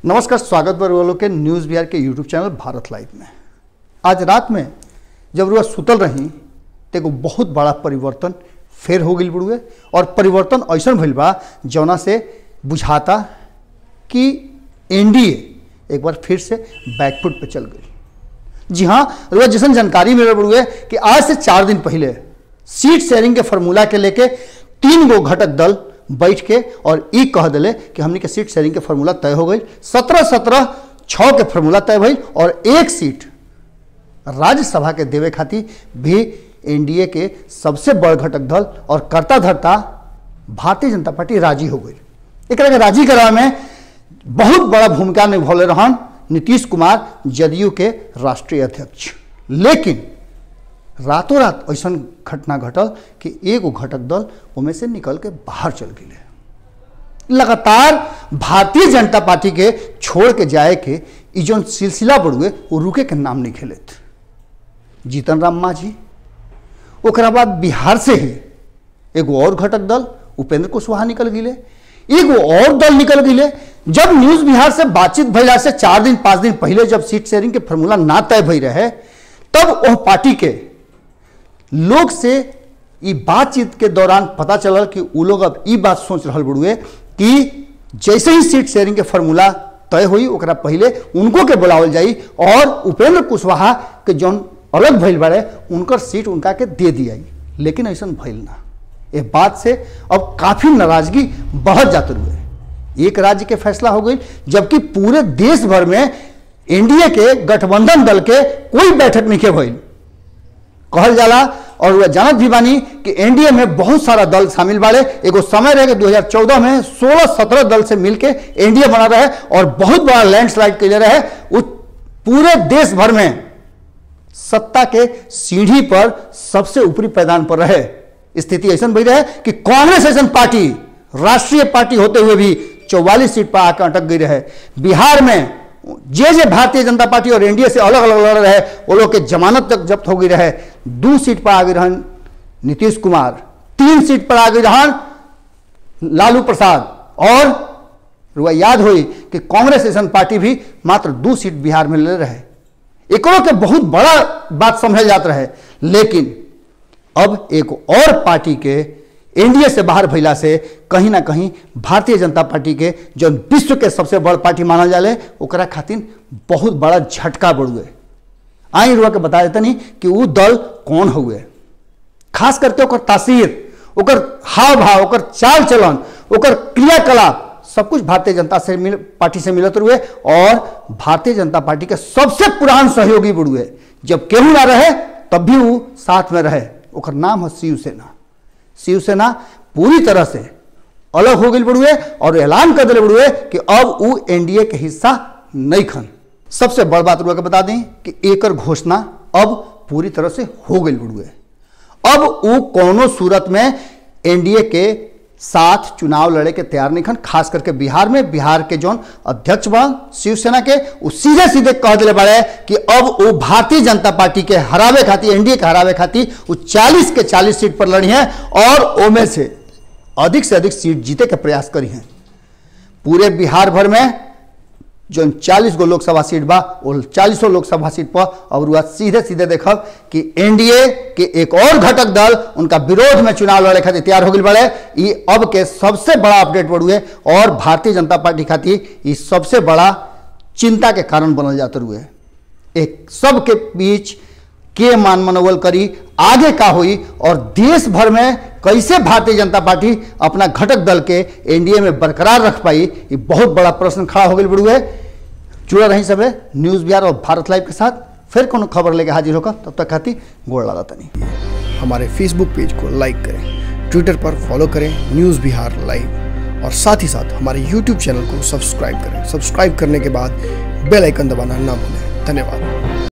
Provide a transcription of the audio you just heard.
नमस्कार, स्वागत बा रुआ लोग के न्यूज़ बिहार के यूट्यूब चैनल भारत लाइव में। आज रात में जब रुआ सुतल रही तो एगो बहुत बड़ा परिवर्तन फेर हो गई बड़ुए और परिवर्तन ऐसा भइल बा जौना से बुझाता कि एनडीए एक बार फिर से बैकफुट पे चल गई। जी हाँ, रुआ जैसन जानकारी मिल बड़ुए कि आज से 4 दिन पहले सीट शेयरिंग के फॉर्मूला के लेके 3 गो घटक दल बैठ के और ई कह दिले कि हमने के सीट शेयरिंग के फॉर्मूला तय हो गई। 17-17-6 के फॉर्मूला तय भइल और 1 सीट राज्यसभा के देवे खातिर भी एनडीए के सबसे बड़ घटक दल और कर्ता धर्ता भारतीय जनता पार्टी राजी हो गई। एक राजी करावे में बहुत बड़ा भूमिका निभौले रहन नीतीश कुमार, जदयू के राष्ट्रीय अध्यक्ष। लेकिन रातों रात ऐसा घटना घटल कि एगो घटक दल उनमें से निकल के बाहर चल गए। लगातार भारतीय जनता पार्टी के छोड़ के जाए के जो सिलसिला बढ़ुए वो रुके के नाम नहीं खेलत। जीतन राम मांझी, ओकरा बाद बिहार से ही एगो और घटक दल उपेंद्र कुशवाहा निकल गए, एगो और दल निकल गए। जब न्यूज़ बिहार से बातचीत भइला से 4 दिन 5 दिन पहले जब सीट शेयरिंग के फॉर्मूला ना तय भई रहे, तब वह पार्टी के लोग से ये बातचीत के दौरान पता चलल कि वो लोग अब ये बात सोच रहा बड़ुए कि जैसे ही सीट शेयरिंग के फॉर्मूला तय हुई ओकरा पहले उनको के बुलावल जाई और उपेंद्र कुशवाहा के जौन अलग भइल बारे उनकर सीट उनका के दे दिया। लेकिन ऐसा भइल ना। ये बात से अब काफी नाराजगी बढ़त जाते हुए एक राज्य के फैसला हो गई, जबकि पूरे देश भर में एनडीए के गठबंधन दल के कोई बैठक नहीं के भइल कहल जाला। और वह जानत भी बानी कि एनडीए में बहुत सारा दल शामिल बाड़े। एगो समय रहे कि 2014 में 16-17 दल से मिलके एनडीए बना रहे और बहुत बड़ा लैंडस्लाइड के लिए रहे। पूरे देश भर में सत्ता के सीढ़ी पर सबसे ऊपरी पैदान पर रहे। स्थिति ऐसा बन रहे कि कांग्रेस ऐसा पार्टी राष्ट्रीय पार्टी होते हुए भी 44 सीट पर आकर अटक गई रहे। बिहार में जे भारतीय जनता पार्टी और एनडीए से अलग अलग लड़ रहे वो लोग के जमानत तक जब्त हो गई रहे। 2 सीट पर आ गई रहन नीतीश कुमार, 3 सीट पर आ गई रहन लालू प्रसाद। और रुआ याद हुई कि कांग्रेस ऐसा पार्टी भी मात्र 2 सीट बिहार में ले रहे। एकरों के बहुत बड़ा बात समझ जात रहे। लेकिन अब एक और पार्टी के एनडीए से बाहर भइला से कहीं ना कहीं भारतीय जनता पार्टी के जो विश्व के सबसे बड़ पार्टी मानल जाले ओकरा खातिर बहुत बड़ा झटका बढ़ुए। आई रुआ के बता देते नहीं कि वो दल कौन हुए, खास करके ओकर तासीर, ओकर हाव भाव, ओकर चाल चलन, ओकर क्रियाकलाप सब कुछ भारतीय जनता पार्टी से मिलत रुए और भारतीय जनता पार्टी के सबसे पुरान सहयोगी बढ़ुए। जब केहू ना रहे तब भी वो साथ में रहे। ओकर नाम है शिवसेना। शिवसेना पूरी तरह से अलग हो गई बड़ुए और ऐलान कर दिले बड़ुए कि अब वो एनडीए के हिस्सा नहीं खन। सबसे बड़ बात रुआ के बता दें कि एकर घोषणा अब पूरी तरह से हो गई बड़ुए। अब वो कोनो सूरत में एनडीए के साथ चुनाव लड़े के तैयार नहीं खन। खास करके बिहार में बिहार के जौन अध्यक्ष बन शिवसेना के वो सीधे सीधे कह दिले बारे कि अब वो भारतीय जनता पार्टी के हरावे खातिर, एनडीए के हरावे खातिर वो 40 के 40 सीट पर लड़ी हैं और ओमे से अधिक सीट जीते के प्रयास करी हैं। पूरे बिहार भर में जो 40 गो लोकसभा सीट बा वो 40 लोकसभा सीट पर और वह सीधे सीधे देखब कि एनडीए के एक और घटक दल उनका विरोध में चुनाव लड़े खातिर तैयार हो गई बड़े। ये अब के सबसे बड़ा अपडेट बढ़ुए और भारतीय जनता पार्टी खातिर ये सबसे बड़ा चिंता के कारण बनल जाते हुए। एक सबके बीच के मान मनोबल करी, आगे का हुई और देश भर में कैसे भारतीय जनता पार्टी अपना घटक दल के एनडीए में बरकरार रख पाई, ये बहुत बड़ा प्रश्न खड़ा हो गई बड़ुए। जुड़ा रही सब न्यूज़ बिहार और भारत लाइव के साथ। फिर कोनो खबर लेके हाजिर होगा, तब तक खाती गोड़ लगाता नहीं। हमारे फेसबुक पेज को लाइक करें, ट्विटर पर फॉलो करें न्यूज़ बिहार लाइव और साथ ही साथ हमारे यूट्यूब चैनल को सब्सक्राइब करें। सब्सक्राइब करने के बाद बेल आइकन दबाना ना भूलें। धन्यवाद।